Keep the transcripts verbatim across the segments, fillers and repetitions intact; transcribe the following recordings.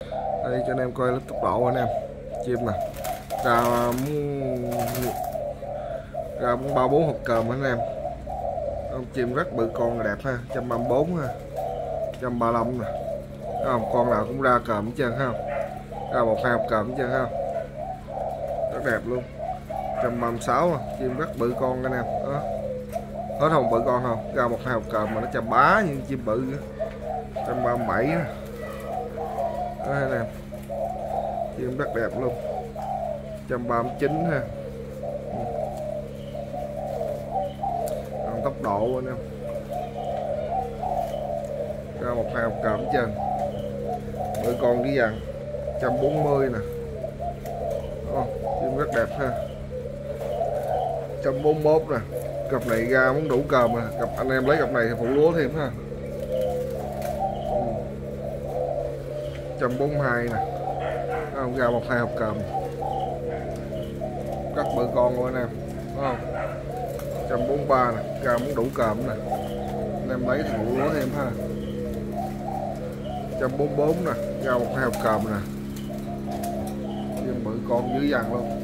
Đây cho anh em coi tốc độ anh em. Chim nè, ra muốn ra muốn ba bốn hộp cơm anh em. Con chim rất bự, con đẹp ha, một trăm ba mươi bốn ha, một trăm ba mươi lăm nè. Thấy không? Con nào cũng ra cơm hết trơn không? Ra một hai hộp cơm hết trơn không? Rất đẹp luôn. một trăm ba mươi sáu à. Chim rất bự con anh em. Đó. Hết không bự con không? Ra một hai hộp cơm mà nó chà bá như chim bự nữa. một trăm ba mươi bảy nè. Đó anh em. Chim rất đẹp luôn. một trăm ba mươi chín ha. Còn tốc độ anh em. Ra một hai hộp cơm hết trơn. Bự con cái dàn một trăm bốn mươi nè. Đó, chim rất đẹp ha. một trăm bốn mươi mốt nè. Cặp này ra muốn đủ cơm à. Cặp anh em lấy cặp này thì phụ lúa thêm ha. một trăm bốn mươi hai nè. Không, ra một hai hộp cơm. Rất bự con luôn anh em. Đúng không? một trăm bốn mươi ba nè, ra muốn đủ cơm nè. Anh em lấy thì phụ lúa thêm ha. một trăm bốn mươi bốn nè, ra một hai hộp cơm nè. Chim bự con dữ dằn luôn.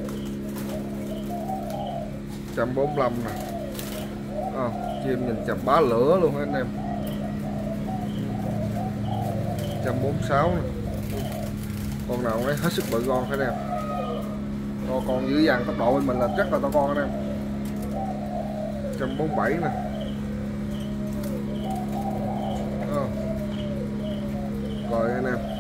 một trăm bốn mươi lăm nè. À, chim nhìn chầm bá lửa luôn anh em. một trăm bốn mươi sáu nè. Con nào đấy hết sức bự con anh em. To con dữ dằn, tốc độ bên mình là rất là to con anh em. một trăm bốn mươi bảy nè. À. Rồi anh em.